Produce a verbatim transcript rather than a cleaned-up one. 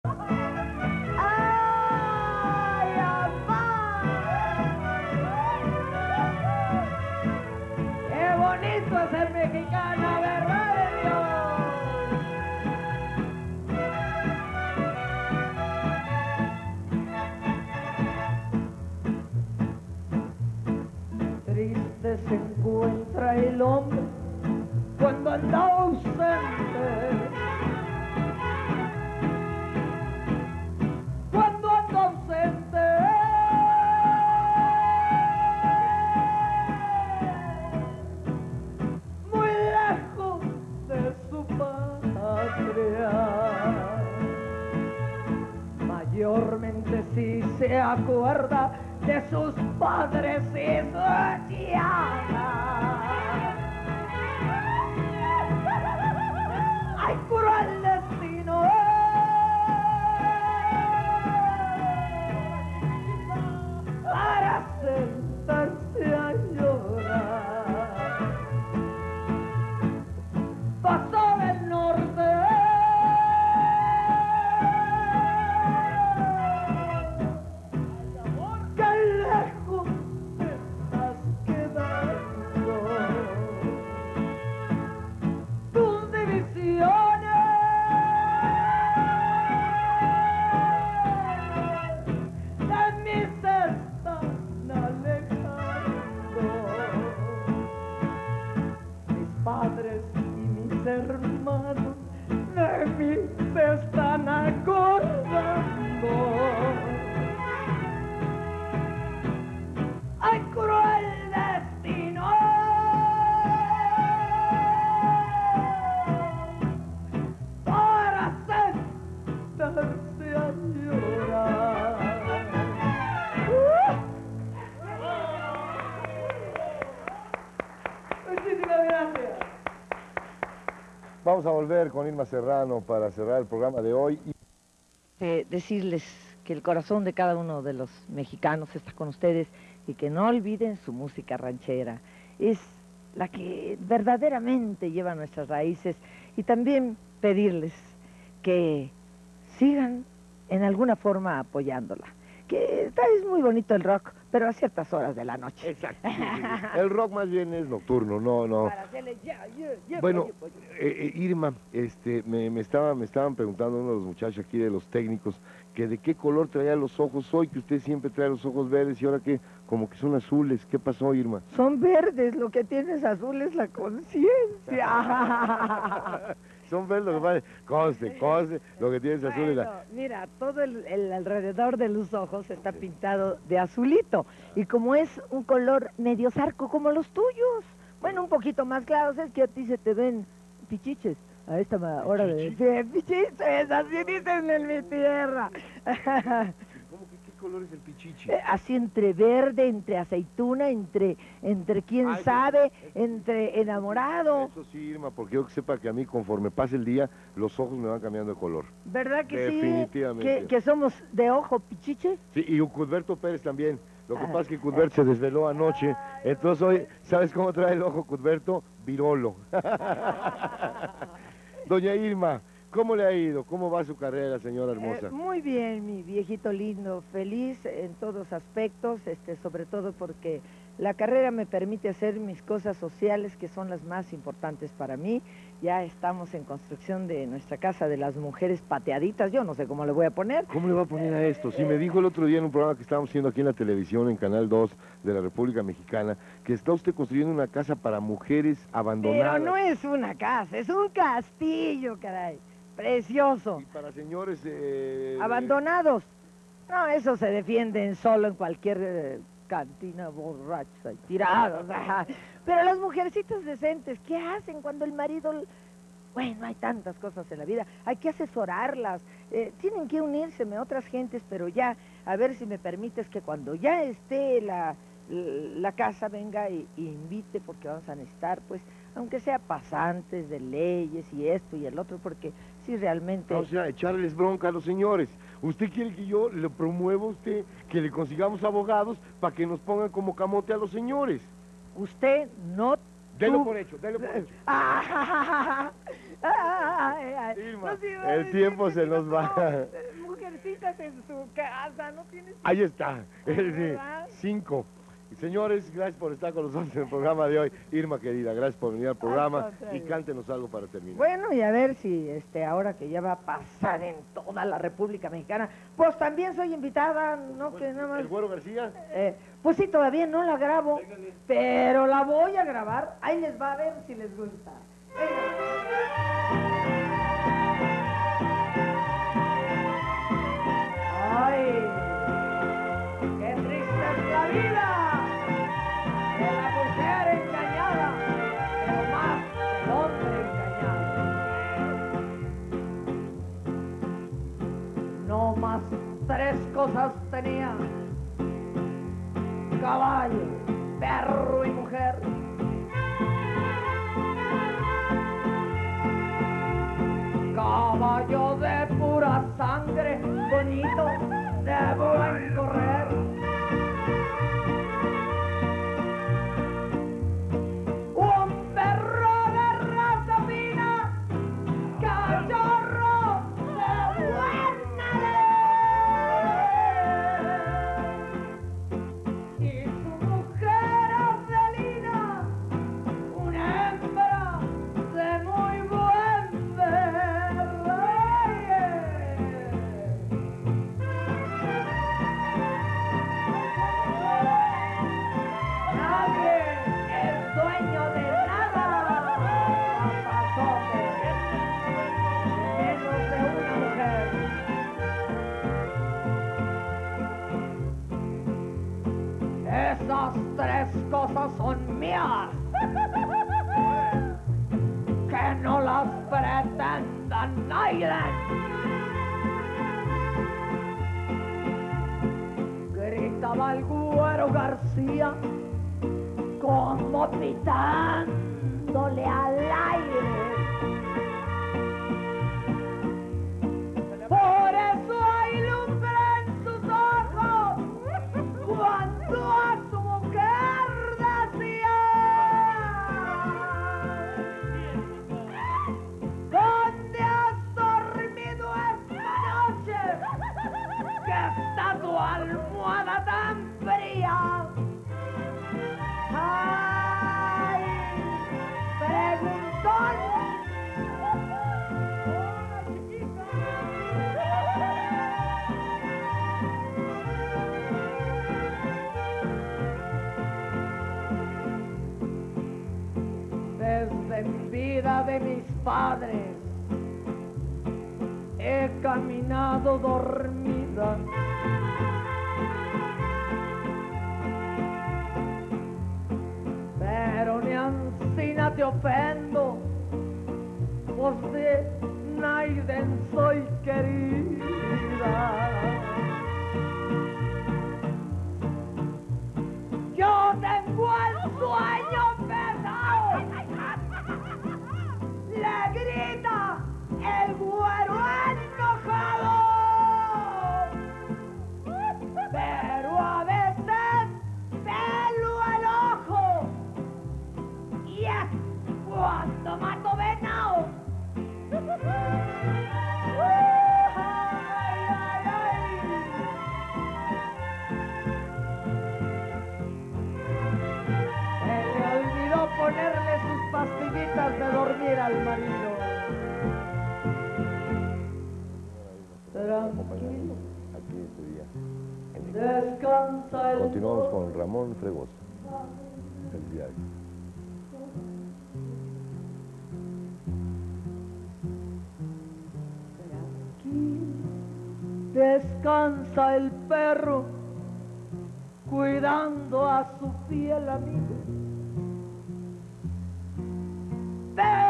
¡Ay, papá! ¡Qué bonito es ser mexicana, verdad de Dios! Triste se encuentra el hombre cuando anda ausente, cuando anda ausente, muy lejos de su patria. Mayormente si se acuerda de sus padres y su tierra. ¡Ay, cruel destino! Para sentarse a llorar. Pasó del norte, qué lejos estás quedando. Tus divisiones de mí se están alejando. Mis padres y mis hermanos de mí se están acordando. ¡Ay, cruel destino! Para sentarse a llorar. Muchísimas gracias. Vamos a volver con Irma Serrano para cerrar el programa de hoy. Eh, decirles que el corazón de cada uno de los mexicanos está con ustedes y que no olviden su música ranchera. Es la que verdaderamente lleva nuestras raíces, y también pedirles que sigan en alguna forma apoyándola. Que está, es muy bonito el rock, pero a ciertas horas de la noche. Exacto. Sí, sí, sí. El rock más bien es nocturno, no, no. Para hacerle ya, ya, ya, Bueno, pollo, pollo. eh, eh, Irma, este, me, me, estaba, me estaban preguntando uno de los muchachos aquí de los técnicos que de qué color traía los ojos hoy, que usted siempre trae los ojos verdes y ahora que como que son azules. ¿Qué pasó, Irma? Son verdes, lo que tienes azul es la conciencia. Son verdes, lo que pasa, conste, conste, lo que tienes azul es Bueno, la... mira, todo el, el alrededor de los ojos está pintado de azulito, y como es un color medio zarco como los tuyos, bueno, un poquito más claros, es que a ti se te ven pichiches a esta hora de... Sí, pichiches, así dicen en mi tierra. ¿Cómo que qué color es el pichichi? Eh, Así entre verde, entre aceituna, entre, entre quién Ah, eso- sabe, eso- entre enamorado. Eso sí, Irma, porque yo que sepa que a mí conforme pase el día, los ojos me van cambiando de color. ¿Verdad que sí? Definitivamente. Que, que somos de ojo pichiche. Sí, y Cudberto Pérez también. Lo que Ah. pasa es que Cudberto se desveló anoche, entonces hoy, ¿sabes cómo trae el ojo Cudberto? Virolo. Doña Irma, ¿cómo le ha ido? ¿Cómo va su carrera, señora hermosa? Eh, muy bien, mi viejito lindo, feliz en todos aspectos, este, sobre todo porque la carrera me permite hacer mis cosas sociales, que son las más importantes para mí. Ya estamos en construcción de nuestra casa de las mujeres pateaditas, yo no sé cómo le voy a poner. ¿Cómo le va a poner a esto? Sí, me dijo el otro día en un programa que estábamos haciendo aquí en la televisión, en Canal dos de la República Mexicana, que está usted construyendo una casa para mujeres abandonadas. Pero no es una casa, es un castillo, caray, precioso. Y para señores... eh, Abandonados. No, eso se defienden solo en cualquier eh, cantina borracha y tirados. ajá. Pero las mujercitas decentes, ¿qué hacen cuando el marido... Bueno, hay tantas cosas en la vida, hay que asesorarlas, eh, tienen que unírseme a otras gentes, pero ya, a ver si me permites que cuando ya esté la, la casa venga y, y invite, porque vamos a necesitar, pues, aunque sea pasantes de leyes y esto y el otro, porque sí realmente... O sea, echarles bronca a los señores. ¿Usted quiere que yo le promueva a usted que le consigamos abogados para que nos pongan como camote a los señores? Usted no... Delo tu- por hecho, delo por hecho. Ay, ay, ay. Irma, No, sí, el sí, tiempo sí, se sí, nos no, va. eh, mujercitas en su casa, no tienes... Ahí está, sí, ¿Verdad? cinco. Y señores, gracias por estar con nosotros en el programa de hoy. Irma, querida, gracias por venir al programa contrario. y cántenos algo para terminar. Bueno, y a ver si este ahora que ya va a pasar en toda la República Mexicana, pues también soy invitada, no que nada más... ¿El Güero García? Eh, pues sí, todavía no la grabo, pero la voy a grabar. Ahí les va a ver si les gusta. Venga. ¡Ay! ¡Qué triste es la vida de la mujer engañada, pero más del hombre engañado! No más tres cosas tenía: caballo, perro y mujer. Caballo de pura sangre, bonito, de buen correr. Un perro de raza fina, cachorro de buena ley. Y su mujer Adelina, una hembra de muy buen ver. Nadie es dueño de nada, papazote, menos de una mujer. Esas tres cosas son mías, que no las pretenda nadie. Gritaba el Güero García como pitándole al aire. Por eso hay lumbre en sus ojos cuando a su mujer decía: ¿dónde has dormido esta noche? Que está tu almohada tan fría. ¡Ay! Preguntón. ¡Hola, chiquita! Desde mi vida de mis padres he caminado dormida. Pero ni ansina te ofendo, pues de Naiden soy querida. Yo tengo el sueño pesado, le grita el Güero enojado, pero a veces pelo el ojo y es cuando mato venado. Ay, ay, ay. Se le olvidó ponerle sus pastillitas de dormir al marido. Tranquilo, Aquí este día. descansa el Continuamos con Ramón Fregoso. Felicidades. Descansa el perro cuidando a su fiel amigo. Pero